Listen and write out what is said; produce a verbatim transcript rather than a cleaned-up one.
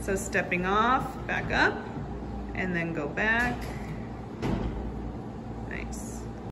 So stepping off, back up, and then go back,